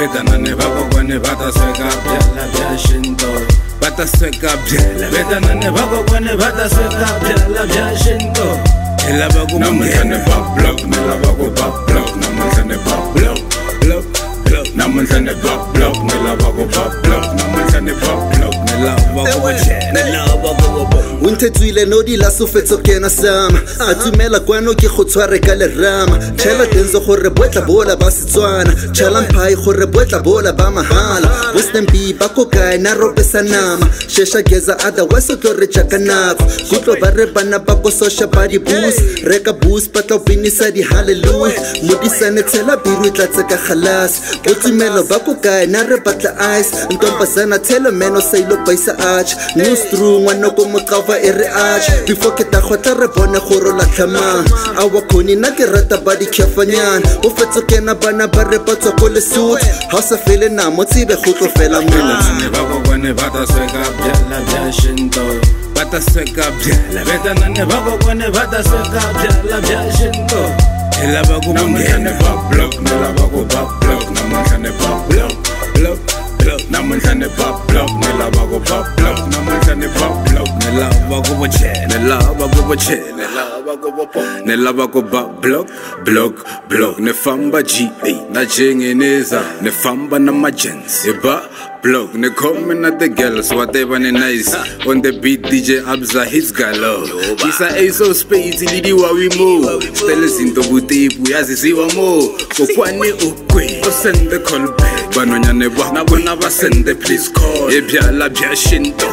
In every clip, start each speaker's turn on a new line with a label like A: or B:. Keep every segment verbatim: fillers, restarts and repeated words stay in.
A: Vedana ne vakokwane vatasweka byala bya xintu vatasweka byala vedana ne vakokwane vatasweka byala bya xintu hi lava ku namuntlha ni va block ni lava ku va block namuntlha ni va block block block namuntlha ni va block ni lava ku va block namuntlha ni va block ni lava ku chena ni lava ku
B: Wintetuile no di la sofetso kena sama a tumela kwano ke go tshware ka lerama tshela tenzo gore botla bola ba Setswana tshela mphai gore botla bola ba mahala bostempi ba kokae na ropesa nama shesha geza otherwise o tlo re tshaka nako gutlo ba re bana ba go social body boost reka boost patla binisa di hallelujah modisane tshela biru tla tseka khalas botumelo ba kokae na re batla ice ntombazana tshela meno sailo paisa arch news through ngwana ko mokava ere arch before ke ta khotla re bone gore la tlhama a wa khoni na ke rata ba di khefanyana o fetso kena bana ba re patswa ko le suit ha sa fele na mo tsibe go tlo fela mina
A: ne ba go bone ba ta sweka byala bya xintu ba ta sweka byala vedana ne ba go bone ba ta sweka byala bya xintu hi lava ku namuntlha ni va block ni lava ku va block namuntlha ni va block block block namuntlha ni va block ni lava ku va block namuntlha ni va block ni lava ku vo chena ni lava ku vo chena ni lava ku vo pop ni lava ku va block block block ni famba G A na jengeneza ni famba na magents hi ba block ni come na the girls whatever ni nice on the beat D J Abza hits galo isa ace of spades lidiwa we mo stele zinto butipu yaziziwa mo kokwane ukwe o send the call back banonyane ba na bona ba send the please call e byala bya xintu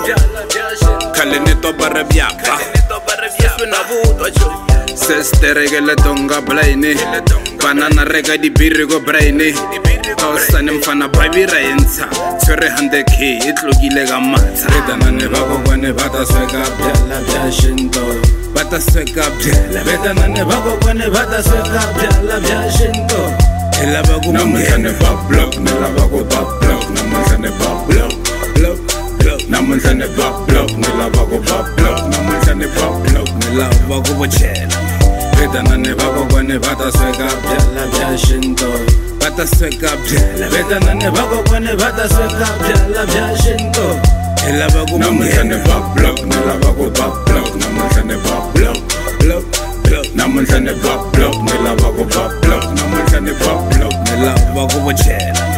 A: khale ni to bara byapa na vutwa cho sestereke tonga blaine banana reka di birri go braine kaosane mfana babira yentsha tshwere one hundred K e tlogile ka matha vedana ne ba kokwane ba ta sweka byala bya xintu ba ta sweka byala vedana ne ba kokwane ba ta sweka byala bya xintu hi lava ku namuntlha ni va block ni lava ku va block namuntlha ni va block block block namuntlha ni va block ni lava ku va block namuntlha ni va block ni lava ku vo chena vedana ne va kokwane va ta sweka byala bya xintu va ta sweka byala vedana ne va kokwane va ta sweka byala bya xintu hi lava ku namuntlha ni va block ni lava ku va block namuntlha ni va block block block namuntlha ni va block ni lava ku va block namuntlha ni va block ni lava ku vo chena